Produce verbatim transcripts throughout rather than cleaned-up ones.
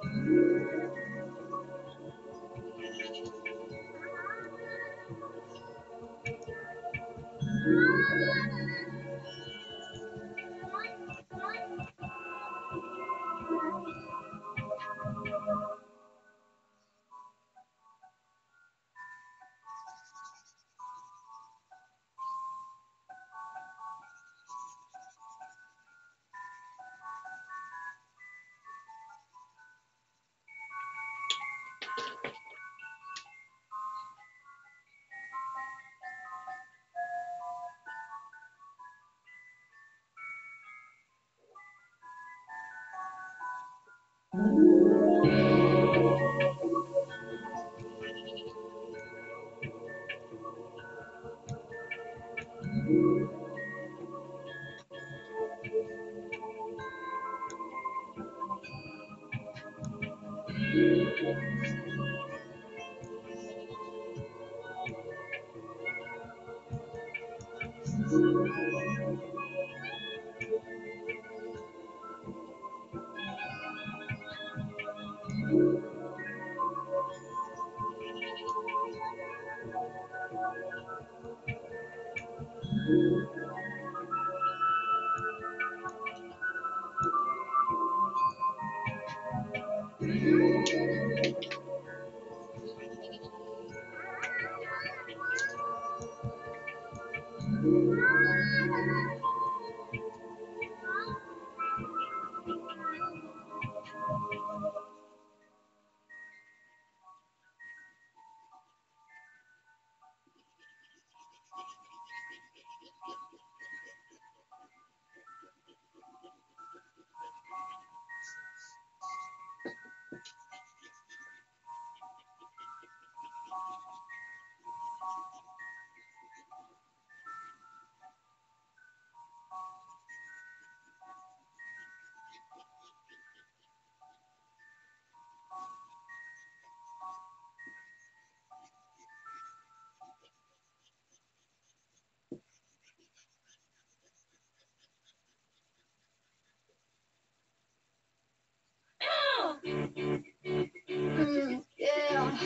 Mm, yeah.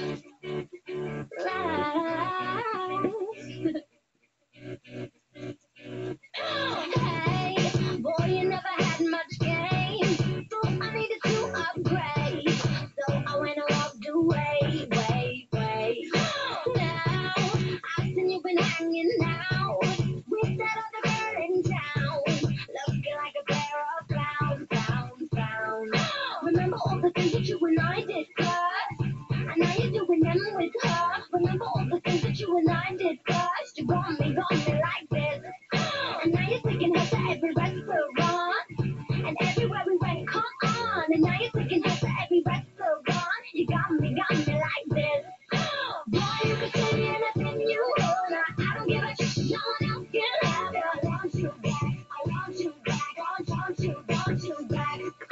Hey, boy, you never had much game, so I needed to upgrade. So I went and walked away, way, way. Now I've seen you been hanging out with that other girl in town, looking like a pair of clowns, clowns, clowns. Remember all the things that you and I did, cuz? And now you're doing them with her. Remember all the things that you and I did, cuz? You got me, got me like this. And now you're taking her to every restaurant. And everywhere we went, come on. And now you're taking her to every restaurant. You got me, got me like this. Boy, you can say me anything you want. I don't give a shit. No one else can have it. I want you back. I want you back. I want you, want you back.